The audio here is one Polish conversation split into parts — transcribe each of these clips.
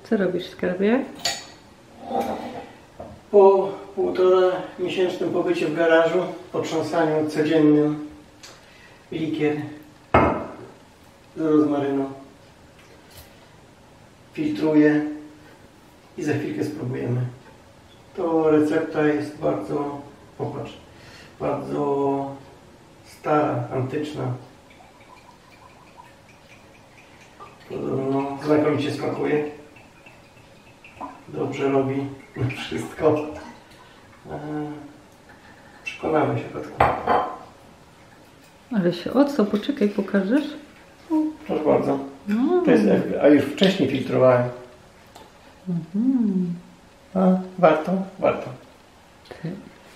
Co robisz, skarbie? Po 1,5-miesięcznym pobycie w garażu, potrząsaniu codziennym, likier z rozmaryną filtruję i za chwilkę spróbujemy. To recepta jest bardzo, popatrz, bardzo stara, antyczna. Podobno znakomicie smakuje. Dobrze robi wszystko. Przekonamy się, Patku. Ale się o co? Poczekaj, pokażesz? Proszę bardzo. To jest, a już wcześniej filtrowałem. A, warto. Okay.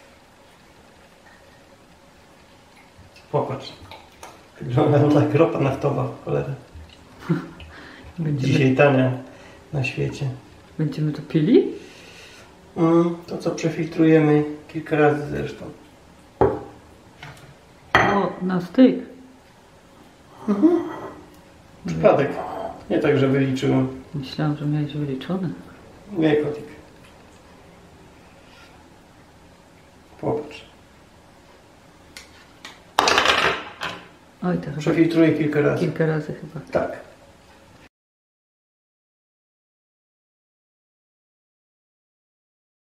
Popatrz. Wygląda jak ropa naftowa, cholera. Dzisiaj tania na świecie. Będziemy to pili? To co przefiltrujemy kilka razy zresztą. O, na styk. Przypadek. Nie tak, że wyliczyłem. Myślałam, że miałeś wyliczone. Nie, kotik. Popatrz. Oj, to chyba Przefiltruję kilka razy. kilka razy chyba. Tak.